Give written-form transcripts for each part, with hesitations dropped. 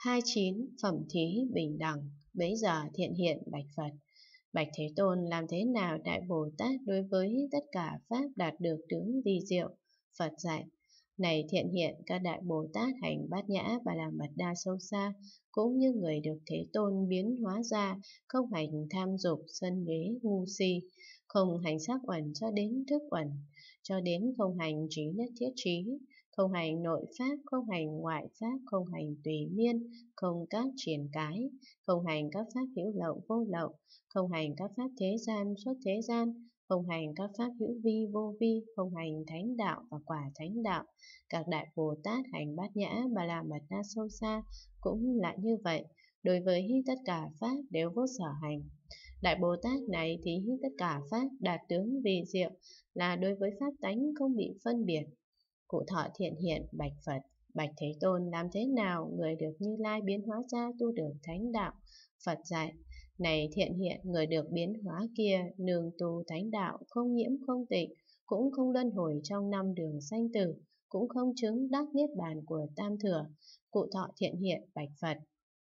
29. Phẩm thí bình đẳng. Bấy giờ thiện hiện bạch Phật: Bạch Thế Tôn, làm thế nào Đại Bồ Tát đối với tất cả pháp đạt được tướng vi diệu? Phật dạy: Này thiện hiện, các Đại Bồ Tát hành bát nhã và làm mật đa sâu xa, cũng như người được Thế Tôn biến hóa ra, không hành tham dục, sân đế, ngu si, không hành sắc uẩn cho đến thức uẩn, cho đến không hành trí nhất thiết trí, không hành nội pháp, không hành ngoại pháp, không hành tùy miên, không các triển cái, không hành các pháp hữu lậu vô lậu, không hành các pháp thế gian xuất thế gian, không hành các pháp hữu vi vô vi, không hành thánh đạo và quả thánh đạo. Các Đại Bồ Tát hành bát nhã bà la mật đa sâu xa cũng lại như vậy, đối với tất cả pháp đều vô sở hành. Đại Bồ Tát này thì tất cả pháp đạt tướng vì diệu, là đối với pháp tánh không bị phân biệt. Cụ thọ thiện hiện bạch Phật: Bạch Thế Tôn, làm thế nào người được Như Lai biến hóa ra tu được thánh đạo? Phật dạy: Này thiện hiện, người được biến hóa kia nương tu thánh đạo, không nhiễm không tịnh, cũng không luân hồi trong năm đường sanh tử, cũng không chứng đắc niết bàn của tam thừa. Cụ thọ thiện hiện bạch Phật: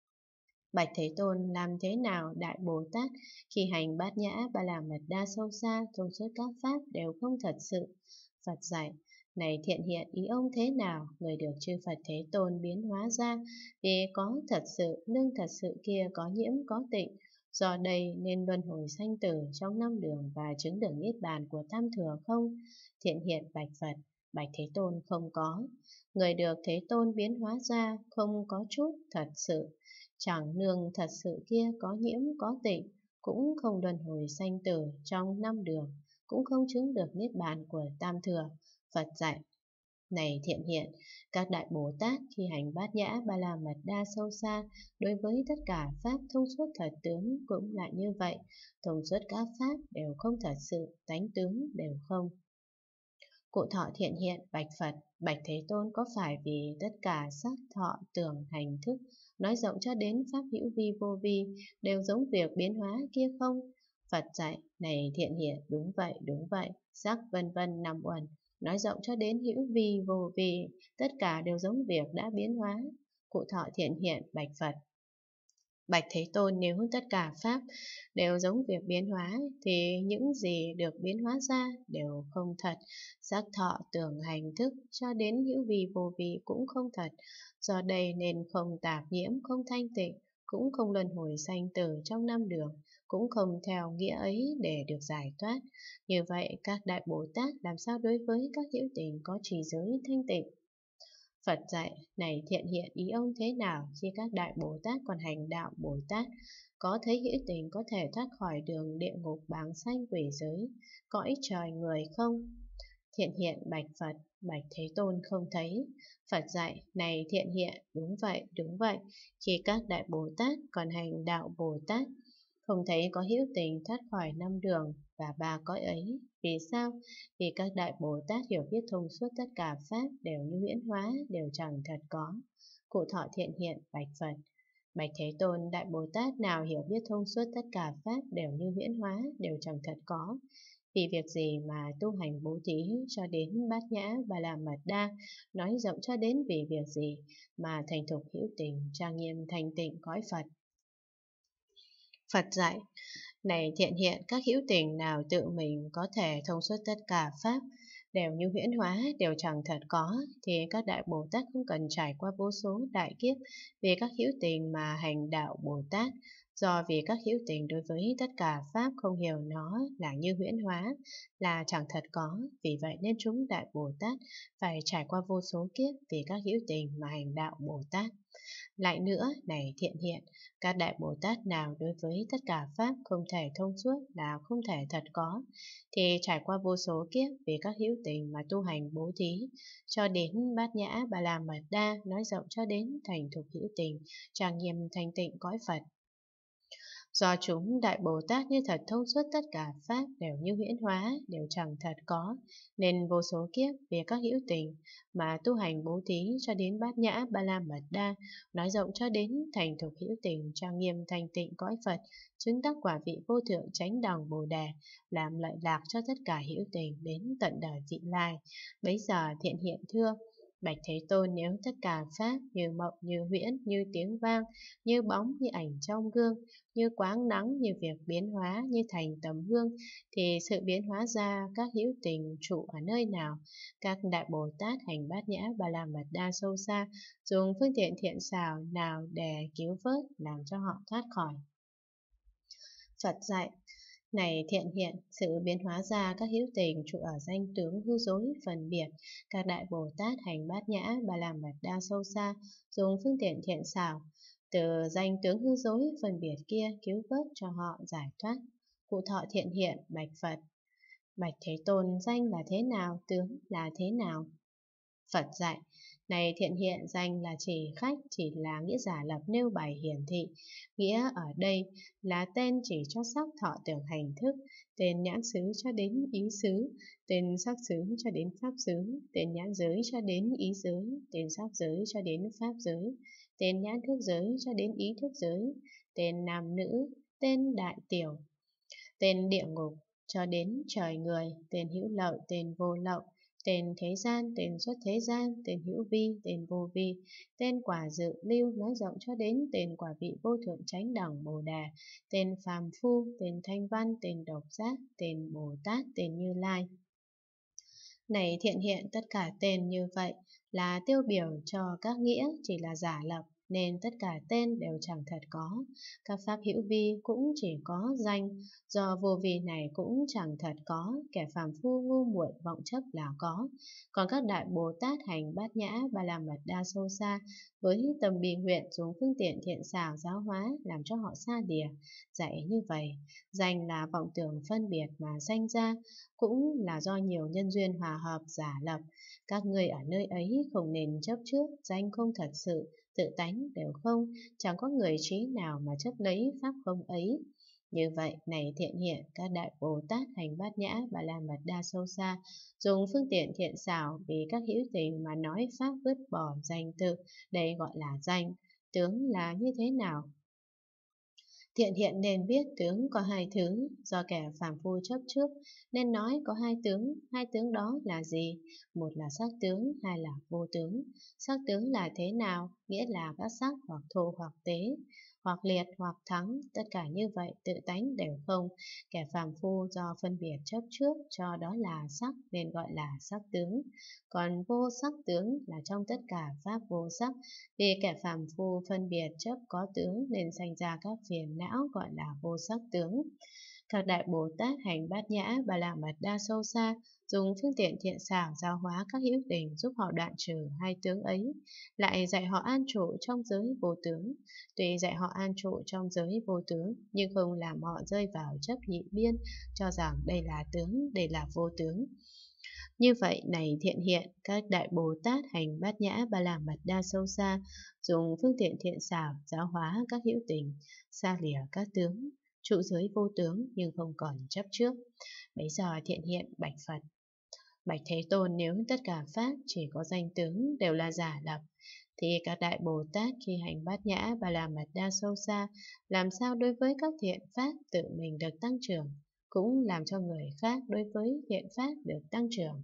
Bạch Thế Tôn, làm thế nào Đại Bồ Tát khi hành bát nhã ba la mật đa sâu xa, thông suốt các pháp đều không thật sự? Phật dạy: Này thiện hiện, ý ông thế nào? Người được chư Phật Thế Tôn biến hóa ra vì có thật sự, nương thật sự kia có nhiễm có tịnh, do đây nên luân hồi sanh tử trong năm đường và chứng được niết bàn của tam thừa không? Thiện hiện bạch Phật: Bạch Thế Tôn, không có. Người được Thế Tôn biến hóa ra không có chút thật sự, chẳng nương thật sự kia có nhiễm có tịnh, cũng không luân hồi sanh tử trong năm đường, cũng không chứng được niết bàn của tam thừa. Phật dạy: Này thiện hiện, các Đại Bồ Tát khi hành bát nhã ba la mật đa sâu xa, đối với tất cả pháp thông suốt thật tướng cũng lại như vậy, thông suốt các pháp đều không thật sự, tánh tướng đều không. Cụ thọ thiện hiện bạch Phật: Bạch Thế Tôn, có phải vì tất cả sắc thọ tưởng hành thức nói rộng cho đến pháp hữu vi vô vi đều giống việc biến hóa kia không? Phật dạy: Này thiện hiện, đúng vậy, sắc vân vân năm uẩn nói rộng cho đến hữu vi vô vi, tất cả đều giống việc đã biến hóa. Cụ thọ thiện hiện bạch Phật: Bạch Thế Tôn, nếu tất cả pháp đều giống việc biến hóa, thì những gì được biến hóa ra đều không thật. Sắc thọ tưởng hành thức cho đến hữu vi vô vi cũng không thật. Do đây nên không tạp nhiễm, không thanh tịnh, cũng không luân hồi sanh tử trong năm đường, cũng không theo nghĩa ấy để được giải thoát. Như vậy, các Đại Bồ Tát làm sao đối với các hữu tình có trì giới thanh tịnh? Phật dạy: Này thiện hiện, ý ông thế nào khi các Đại Bồ Tát còn hành đạo Bồ Tát, có thấy hữu tình có thể thoát khỏi đường địa ngục báng sanh quỷ giới, cõi trời người không? Thiện hiện bạch Phật: Bạch Thế Tôn, không thấy. Phật dạy: Này thiện hiện, đúng vậy, khi các Đại Bồ Tát còn hành đạo Bồ Tát, không thấy có hữu tình thoát khỏi năm đường và ba cõi ấy. Vì sao? Vì các Đại Bồ Tát hiểu biết thông suốt tất cả pháp đều như huyễn hóa, đều chẳng thật có. Cụ thọ thiện hiện bạch Phật: Bạch Thế Tôn, Đại Bồ Tát nào hiểu biết thông suốt tất cả pháp đều như huyễn hóa, đều chẳng thật có? Vì việc gì mà tu hành bố thí cho đến bát nhã và làm mật đa, nói rộng cho đến vì việc gì mà thành thục hữu tình, trang nghiêm thanh tịnh cõi Phật? Phật dạy: Này thiện hiện, các hữu tình nào tự mình có thể thông suốt tất cả pháp đều như huyễn hóa, đều chẳng thật có, thì các Đại Bồ Tát không cần trải qua vô số đại kiếp vì các hữu tình mà hành đạo Bồ Tát. Do vì các hữu tình đối với tất cả pháp không hiểu nó là như huyễn hóa, là chẳng thật có, vì vậy nên chúng Đại Bồ Tát phải trải qua vô số kiếp vì các hữu tình mà hành đạo Bồ Tát. Lại nữa, này thiện hiện, các Đại Bồ Tát nào đối với tất cả pháp không thể thông suốt là không thể thật có, thì trải qua vô số kiếp vì các hữu tình mà tu hành bố thí, cho đến bát nhã ba la mật đa, nói rộng cho đến thành thục hữu tình, trang nghiêm thanh tịnh cõi Phật. Do chúng Đại Bồ Tát như thật thông suốt tất cả pháp đều như huyễn hóa, đều chẳng thật có, nên vô số kiếp vì các hữu tình mà tu hành bố thí cho đến bát nhã ba la mật đa, nói rộng cho đến thành thục hữu tình, trang nghiêm thanh tịnh cõi Phật, chứng đắc quả vị vô thượng chánh đẳng Bồ đề, làm lợi lạc cho tất cả hữu tình đến tận đời vị lai. Bấy giờ thiện hiện thưa: Bạch Thế Tôn nếu tất cả pháp như mộng, như huyễn, như tiếng vang, như bóng, như ảnh trong gương, như quáng nắng, như việc biến hóa, như thành tấm gương, thì sự biến hóa ra các hữu tình trụ ở nơi nào? Các Đại Bồ Tát hành Bát Nhã Ba La Mật Đa sâu xa, dùng phương tiện thiện xảo nào để cứu vớt, làm cho họ thoát khỏi? Phật dạy, này thiện hiện, sự biến hóa ra các hữu tình trụ ở danh tướng hư dối phân biệt, các Đại Bồ Tát hành Bát Nhã Ba La Mật Đa sâu xa, dùng phương tiện thiện xảo, từ danh tướng hư dối phân biệt kia cứu vớt cho họ giải thoát. Cụ thọ thiện hiện bạch Phật, bạch Thế Tôn, danh là thế nào, tướng là thế nào? Phật dạy, này thiện hiện, danh là chỉ khách, chỉ là nghĩa giả lập nêu bày hiển thị. Nghĩa ở đây là tên chỉ cho sắc thọ tưởng hành thức, tên nhãn xứ cho đến ý xứ, tên sắc xứ cho đến pháp xứ, tên nhãn giới cho đến ý giới, tên sắc giới cho đến pháp giới, tên nhãn thức giới cho đến ý thức giới, tên nam nữ, tên đại tiểu, tên địa ngục cho đến trời người, tên hữu lậu, tên vô lậu, tên thế gian, tên xuất thế gian, tên hữu vi, tên vô vi, tên quả dự lưu nói rộng cho đến tên quả vị vô thượng chánh đẳng Bồ Đề, tên phàm phu, tên thanh văn, tên độc giác, tên Bồ Tát, tên Như Lai. Này thiện hiện, tất cả tên như vậy là tiêu biểu cho các nghĩa chỉ là giả lập, nên tất cả tên đều chẳng thật có. Các pháp hữu vi cũng chỉ có danh, do vô vi này cũng chẳng thật có, kẻ phàm phu ngu muội vọng chấp là có. Còn các Đại Bồ Tát hành Bát Nhã Ba La Mật Đa sâu xa, với tâm bi nguyện dùng phương tiện thiện xảo giáo hóa, làm cho họ xa lìa. Dạy như vậy, danh là vọng tưởng phân biệt mà sanh ra, cũng là do nhiều nhân duyên hòa hợp giả lập. Các người ở nơi ấy không nên chấp trước, danh không thật sự, tự tánh đều không, chẳng có người trí nào mà chấp lấy pháp không ấy. Như vậy, này thiện hiện, các Đại Bồ Tát hành Bát Nhã Ba La Mật Đa sâu xa, dùng phương tiện thiện xảo vì các hữu tình mà nói pháp vứt bỏ danh tự, đây gọi là danh. Tướng là như thế nào? Thiện hiện nên biết tướng có hai thứ, do kẻ phàm phu chấp trước, nên nói có hai tướng đó là gì? Một là sắc tướng, hai là vô tướng. Sắc tướng là thế nào? Nghĩa là các sắc hoặc thô hoặc tế, hoặc liệt hoặc thắng, tất cả như vậy tự tánh đều không. Kẻ phàm phu do phân biệt chấp trước cho đó là sắc nên gọi là sắc tướng. Còn vô sắc tướng là trong tất cả pháp vô sắc, vì kẻ phàm phu phân biệt chấp có tướng nên sanh ra các phiền não gọi là vô sắc tướng. Các Đại Bồ Tát hành Bát Nhã Ba La Mật Đa sâu xa, dùng phương tiện thiện xảo giáo hóa các hữu tình giúp họ đoạn trừ hai tướng ấy, lại dạy họ an trụ trong giới vô tướng. Tuy dạy họ an trụ trong giới vô tướng, nhưng không làm họ rơi vào chấp nhị biên, cho rằng đây là tướng, đây là vô tướng. Như vậy, này thiện hiện, các Đại Bồ Tát hành Bát Nhã Ba La Mật Đa sâu xa, dùng phương tiện thiện xảo giáo hóa các hữu tình, xa lìa các tướng, trụ giới vô tướng nhưng không còn chấp trước. Bấy giờ thiện hiện bạch Phật, bạch Thế Tôn, nếu tất cả pháp chỉ có danh tướng đều là giả lập, thì các Đại Bồ Tát khi hành Bát Nhã Ba La Mật Đa sâu xa, làm sao đối với các thiện pháp tự mình được tăng trưởng, cũng làm cho người khác đối với thiện pháp được tăng trưởng.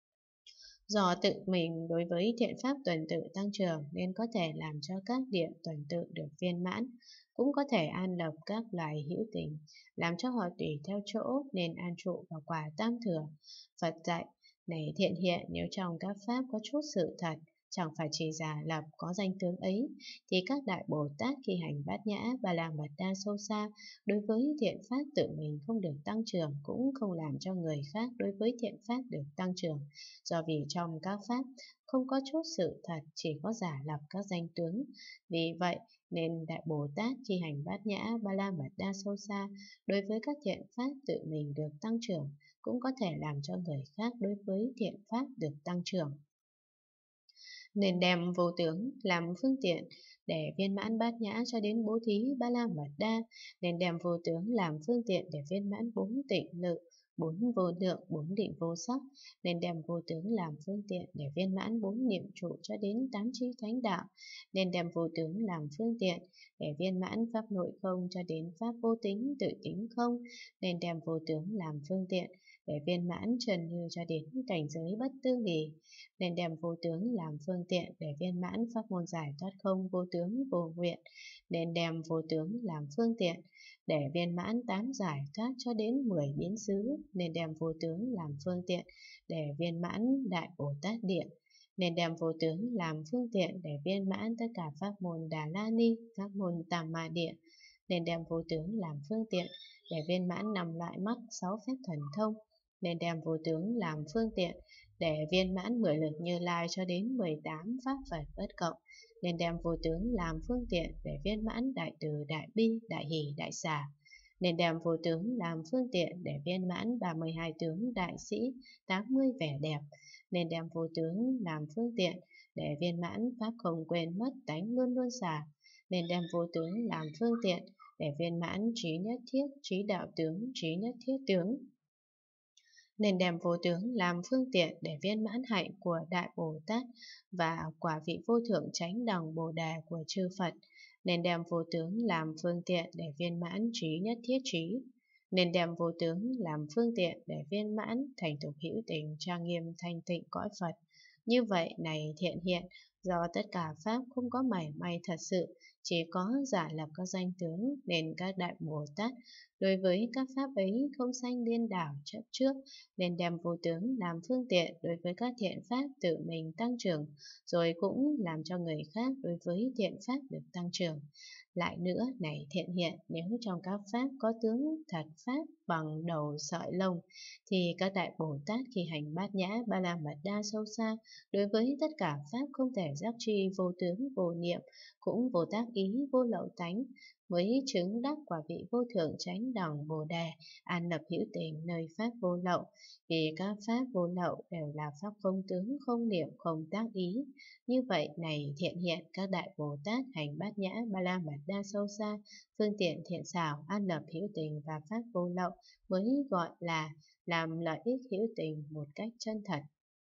Do tự mình đối với thiện pháp tuần tự tăng trưởng nên có thể làm cho các điện tuần tự được viên mãn, cũng có thể an lập các loài hữu tình, làm cho họ tùy theo chỗ nên an trụ vào quả tam thừa. Phật dạy, này thiện hiện, nếu trong các pháp có chút sự thật, chẳng phải chỉ giả lập có danh tướng ấy, thì các Đại Bồ Tát khi hành Bát Nhã Ba La Mật Đa sâu xa, đối với thiện pháp tự mình không được tăng trưởng, cũng không làm cho người khác đối với thiện pháp được tăng trưởng. Do vì trong các pháp không có chút sự thật, chỉ có giả lập các danh tướng. Vì vậy nên Đại Bồ Tát khi hành Bát Nhã Ba La Mật Đa sâu xa, đối với các thiện pháp tự mình được tăng trưởng, cũng có thể làm cho người khác đối với thiện pháp được tăng trưởng. Nên đem vô tướng làm phương tiện để viên mãn Bát Nhã cho đến bố thí Ba La Mật Đa, nên đem vô tướng làm phương tiện để viên mãn bốn tịnh lự, bốn vô lượng, bốn định vô sắc, nên đem vô tướng làm phương tiện để viên mãn bốn niệm trụ cho đến tám trí thánh đạo, nên đem vô tướng làm phương tiện để viên mãn pháp nội không cho đến pháp vô tính tự tính không, nên đem vô tướng làm phương tiện để viên mãn trần như cho đến cảnh giới bất tư nghì, nên đem vô tướng làm phương tiện để viên mãn pháp môn giải thoát không vô tướng vô nguyện, nên đem vô tướng làm phương tiện để viên mãn 8 giải thoát cho đến 10 biến xứ, nên đem vô tướng làm phương tiện để viên mãn Đại Bồ Tát Điện, nên đem vô tướng làm phương tiện để viên mãn tất cả pháp môn Đà La Ni, pháp môn Tam Ma Điện, nên đem vô tướng làm phương tiện để viên mãn 5 loại mắt, 6 phép thần thông, nên đem vô tướng làm phương tiện để viên mãn 10 lực Như Lai cho đến 18 pháp Phật bất cộng, nên đem vô tướng làm phương tiện để viên mãn đại từ, đại bi, đại hỷ, đại xả, nên đem vô tướng làm phương tiện để viên mãn 32 tướng đại sĩ, 80 vẻ đẹp, nên đem vô tướng làm phương tiện để viên mãn pháp không quên mất, tánh luôn luôn xả, nên đem vô tướng làm phương tiện để viên mãn trí nhất thiết, trí đạo tướng, trí nhất thiết tướng, nên đem vô tướng làm phương tiện để viên mãn hạnh của Đại Bồ Tát và quả vị vô thượng chánh đẳng Bồ Đề của chư Phật, nên đem vô tướng làm phương tiện để viên mãn trí nhất thiết trí, nên đem vô tướng làm phương tiện để viên mãn thành thục hữu tình trang nghiêm thanh tịnh cõi Phật. Như vậy này thiện hiện, do tất cả pháp không có mảy may thật sự, chỉ có giả lập các danh tướng, nên các Đại Bồ Tát đối với các pháp ấy không sanh điên đảo chấp trước, nên đem vô tướng làm phương tiện đối với các thiện pháp tự mình tăng trưởng, rồi cũng làm cho người khác đối với thiện pháp được tăng trưởng. Lại nữa, này thiện hiện, nếu trong các pháp có tướng thật pháp bằng đầu sợi lông, thì các Đại Bồ Tát khi hành bát nhã ba la mật đa sâu xa, đối với tất cả pháp không thể giác tri vô tướng vô niệm, cũng vô tác ý vô lậu tánh, với chứng đắc quả vị vô thượng chánh đẳng Bồ Đề, an lập hữu tình nơi pháp vô lậu. Vì các pháp vô lậu đều là pháp không tướng, không niệm, không tác ý. Như vậy này thiện hiện, các Đại Bồ Tát hành bát nhã ba la mật đa sâu xa, phương tiện thiện xảo, an lập hữu tình và pháp vô lậu mới gọi là làm lợi ích hữu tình một cách chân thật.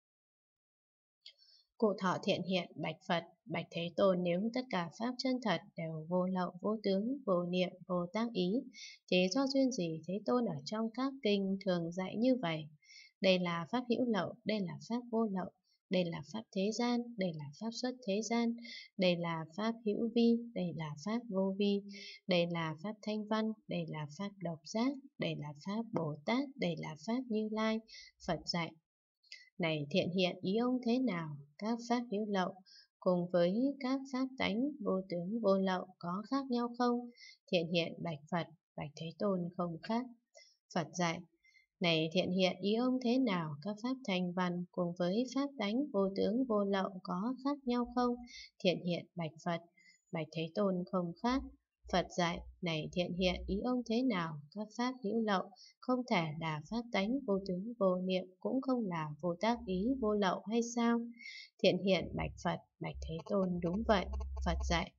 Cụ thọ thiện hiện, bạch Phật, bạch Thế Tôn, nếu tất cả pháp chân thật đều vô lậu, vô tướng, vô niệm, vô tác ý, thì do duyên gì Thế Tôn ở trong các kinh thường dạy như vậy? Đây là pháp hữu lậu, đây là pháp vô lậu, đây là pháp thế gian, đây là pháp xuất thế gian, đây là pháp hữu vi, đây là pháp vô vi, đây là pháp thanh văn, đây là pháp độc giác, đây là pháp Bồ Tát, đây là pháp Như Lai. Phật dạy: này thiện hiện, ý ông thế nào? Các pháp hữu lậu cùng với các pháp tánh vô tướng vô lậu có khác nhau không? Thiện hiện bạch Phật, bạch Thế Tôn, không khác. Phật dạy: này thiện hiện, ý ông thế nào? Các pháp thành văn cùng với pháp tánh vô tướng vô lậu có khác nhau không? Thiện hiện bạch Phật, bạch Thế Tôn, không khác. Phật dạy: này thiện hiện, ý ông thế nào? Các pháp hữu lậu không thể là pháp tánh vô tướng vô niệm, cũng không là vô tác ý vô lậu hay sao? Thiện hiện bạch Phật, bạch Thế Tôn, đúng vậy. Phật dạy: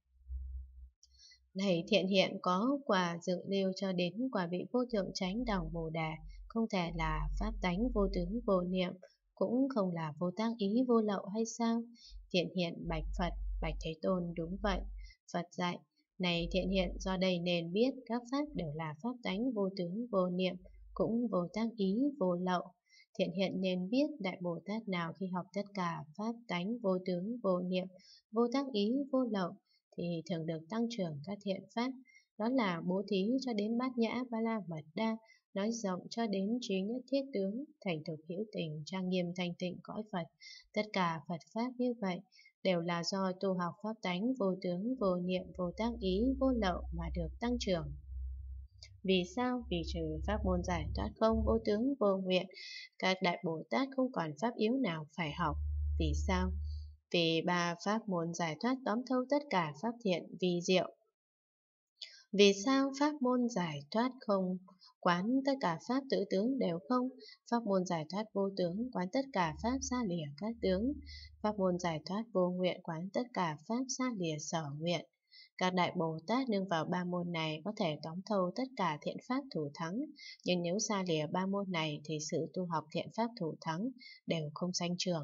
này thiện hiện, có quả dự lưu cho đến quả vị vô thượng chánh đẳng Bồ Đề, không thể là pháp tánh vô tướng vô niệm, cũng không là vô tác ý vô lậu hay sao? Thiện hiện bạch Phật, bạch Thế Tôn, đúng vậy. Phật dạy: này thiện hiện, do đây nên biết các pháp đều là pháp tánh vô tướng vô niệm, cũng vô tác ý vô lậu. Thiện hiện nên biết Đại Bồ Tát nào khi học tất cả pháp tánh vô tướng vô niệm, vô tác ý vô lậu, thì thường được tăng trưởng các thiện pháp, đó là bố thí cho đến bát nhã ba la mật đa, nói rộng cho đến trí nhất thiết tướng, thành thục hữu tình trang nghiêm thanh tịnh cõi Phật. Tất cả Phật pháp như vậy đều là do tu học pháp tánh vô tướng vô niệm vô tác ý vô lậu mà được tăng trưởng. Vì sao? Vì trừ pháp môn giải thoát không vô tướng vô nguyện, các Đại Bồ Tát không còn pháp yếu nào phải học. Vì sao? Vì ba pháp môn giải thoát tóm thâu tất cả pháp thiện vi diệu. Vì sao pháp môn giải thoát không quán tất cả pháp tự tướng đều không? Pháp môn giải thoát vô tướng quán tất cả pháp xa lìa các tướng. Pháp môn giải thoát vô nguyện quán tất cả pháp xa lìa sở nguyện. Các Đại Bồ Tát nương vào ba môn này có thể tóm thâu tất cả thiện pháp thủ thắng, nhưng nếu xa lìa ba môn này thì sự tu học thiện pháp thủ thắng đều không sanh trưởng.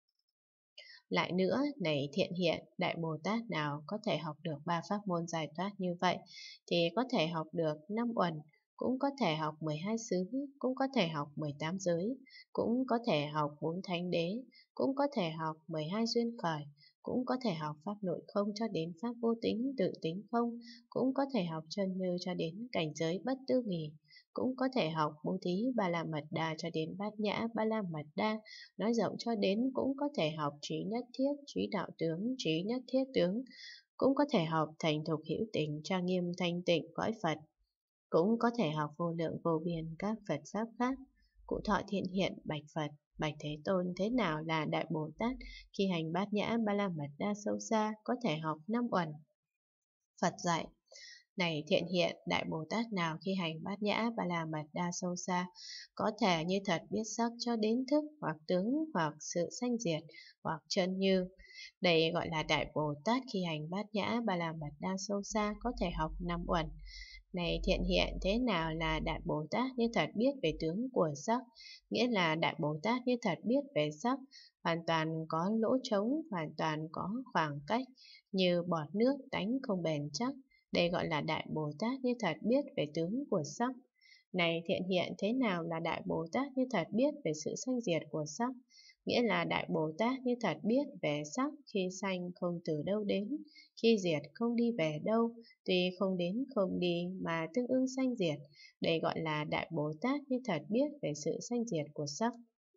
Lại nữa, này thiện hiện, Đại Bồ Tát nào có thể học được ba pháp môn giải thoát như vậy, thì có thể học được 5 uẩn, cũng có thể học 12 xứ, cũng có thể học 18 giới, cũng có thể học 4 thánh đế, cũng có thể học 12 duyên khởi, cũng có thể học pháp nội không cho đến pháp vô tính, tự tính không, cũng có thể học chân như cho đến cảnh giới bất tư nghì, cũng có thể học bố thí ba la mật đa cho đến bát nhã ba la mật đa, nói rộng cho đến cũng có thể học trí nhất thiết, trí đạo tướng, trí nhất thiết tướng, cũng có thể học thành thục hữu tình, trang nghiêm thanh tịnh cõi Phật, cũng có thể học vô lượng vô biên các Phật pháp khác. Cụ Thọ Thiện Hiện bạch Phật: Bạch Thế Tôn, thế nào là Đại Bồ Tát khi hành bát nhã ba la mật đa sâu xa, có thể học 5 uẩn? Phật dạy: Này Thiện Hiện, Đại Bồ Tát nào khi hành bát nhã ba la mật đa sâu xa, có thể như thật biết sắc cho đến thức hoặc tướng hoặc sự sanh diệt hoặc chân như. Đây gọi là Đại Bồ Tát khi hành bát nhã ba la mật đa sâu xa, có thể học 5 uẩn. Này Thiện Hiện, thế nào là Đại Bồ Tát như thật biết về tướng của sắc? Nghĩa là Đại Bồ Tát như thật biết về sắc, hoàn toàn có lỗ trống, hoàn toàn có khoảng cách, như bọt nước tánh không bền chắc. Đây gọi là Đại Bồ Tát như thật biết về tướng của sắc. Này Thiện Hiện, thế nào là Đại Bồ Tát như thật biết về sự sanh diệt của sắc? Nghĩa là Đại Bồ Tát như thật biết về sắc, khi sanh không từ đâu đến, khi diệt không đi về đâu, tuy không đến không đi mà tương ưng sanh diệt. Đây gọi là Đại Bồ Tát như thật biết về sự sanh diệt của sắc.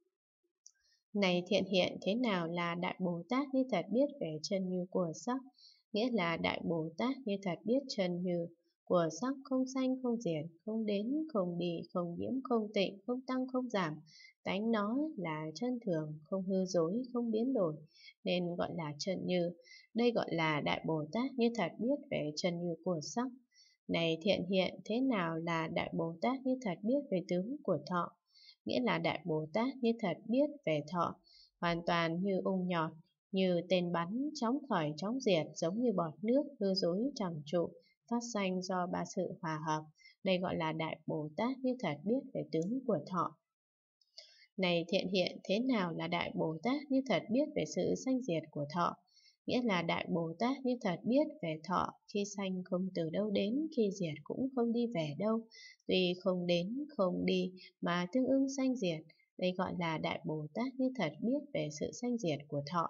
Này Thiện Hiện, thế nào là Đại Bồ Tát như thật biết về chân như của sắc? Nghĩa là Đại Bồ Tát như thật biết chân như của sắc không sanh không diệt, không đến không đi, không nhiễm không tịnh, không tăng không giảm. Tánh nó là chân thường, không hư dối, không biến đổi, nên gọi là chân như. Đây gọi là Đại Bồ Tát như thật biết về chân như của sắc. Này Thiện Hiện, thế nào là Đại Bồ Tát như thật biết về tướng của thọ? Nghĩa là Đại Bồ Tát như thật biết về thọ, hoàn toàn như ung nhọt, như tên bắn, chóng khởi chóng diệt, giống như bọt nước, hư dối chẳng trụ, phát sanh do ba sự hòa hợp. Đây gọi là Đại Bồ Tát như thật biết về tướng của thọ. Này Thiện Hiện, thế nào là Đại Bồ Tát như thật biết về sự sanh diệt của thọ? Nghĩa là Đại Bồ Tát như thật biết về thọ, khi sanh không từ đâu đến, khi diệt cũng không đi về đâu, tuy không đến không đi mà tương ưng sanh diệt. Đây gọi là Đại Bồ Tát như thật biết về sự sanh diệt của thọ.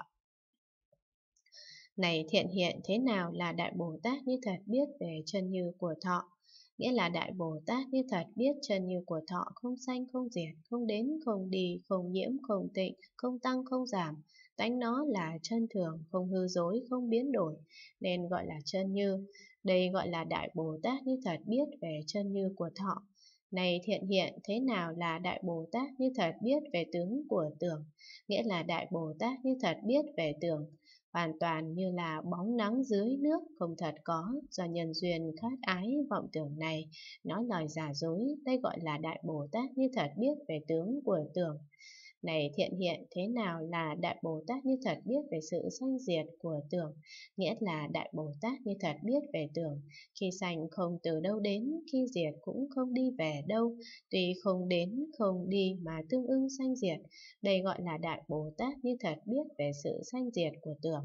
Này Thiện Hiện, thế nào là Đại Bồ Tát như thật biết về chân như của thọ? Nghĩa là Đại Bồ Tát như thật biết chân như của thọ không sanh không diệt, không đến không đi, không nhiễm không tịnh, không tăng không giảm. Tánh nó là chân thường, không hư dối, không biến đổi, nên gọi là chân như. Đây gọi là Đại Bồ Tát như thật biết về chân như của thọ. Này Thiện Hiện, thế nào là Đại Bồ Tát như thật biết về tướng của tưởng? Nghĩa là Đại Bồ Tát như thật biết về tưởng, hoàn toàn như là bóng nắng dưới nước, không thật có, do nhân duyên khát ái vọng tưởng này, nói lời giả dối. Đây gọi là Đại Bồ Tát như thật biết về tướng của tưởng. Này Thiện Hiện, thế nào là Đại Bồ Tát như thật biết về sự sanh diệt của tưởng? Nghĩa là Đại Bồ Tát như thật biết về tưởng, khi sanh không từ đâu đến, khi diệt cũng không đi về đâu, tuy không đến không đi mà tương ưng sanh diệt. Đây gọi là Đại Bồ Tát như thật biết về sự sanh diệt của tưởng.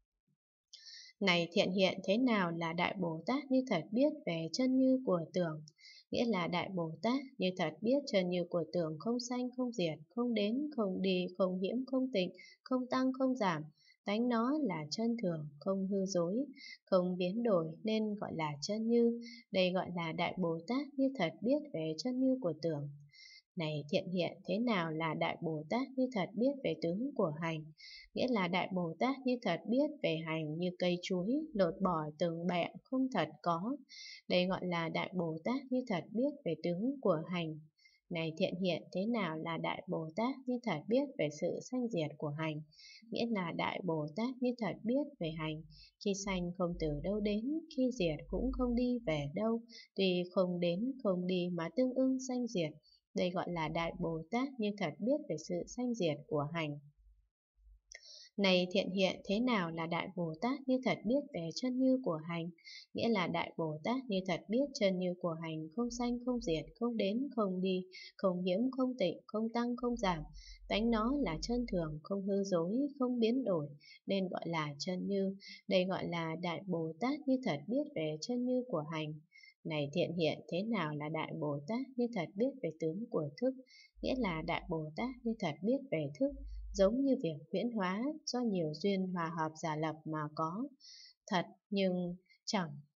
Này Thiện Hiện, thế nào là Đại Bồ Tát như thật biết về chân như của tưởng? Nghĩa là Đại Bồ Tát như thật biết chân như của tưởng không sanh không diệt, không đến không đi, không nhiễm không tịnh, không tăng không giảm. Tánh nó là chân thường, không hư dối, không biến đổi, nên gọi là chân như. Đây gọi là Đại Bồ Tát như thật biết về chân như của tưởng. Này Thiện Hiện, thế nào là Đại Bồ Tát như thật biết về tướng của hành? Nghĩa là Đại Bồ Tát như thật biết về hành như cây chuối, lột bỏ từng bẹ không thật có. Đây gọi là Đại Bồ Tát như thật biết về tướng của hành. Này Thiện Hiện, thế nào là Đại Bồ Tát như thật biết về sự sanh diệt của hành? Nghĩa là Đại Bồ Tát như thật biết về hành, khi sanh không từ đâu đến, khi diệt cũng không đi về đâu, tuy không đến không đi mà tương ưng sanh diệt. Đây gọi là Đại Bồ Tát như thật biết về sự sanh diệt của hành. Này Thiện Hiện, thế nào là Đại Bồ Tát như thật biết về chân như của hành? Nghĩa là Đại Bồ Tát như thật biết chân như của hành không sanh không diệt, không đến không đi, không nhiễm không tịnh, không tăng không giảm. Tánh nó là chân thường, không hư dối, không biến đổi, nên gọi là chân như. Đây gọi là Đại Bồ Tát như thật biết về chân như của hành. Này Thiện Hiện, thế nào là Đại Bồ Tát như thật biết về tướng của thức? Nghĩa là Đại Bồ Tát như thật biết về thức, giống như việc huyễn hóa do nhiều duyên hòa hợp giả lập mà có. Thật, nhưng chẳng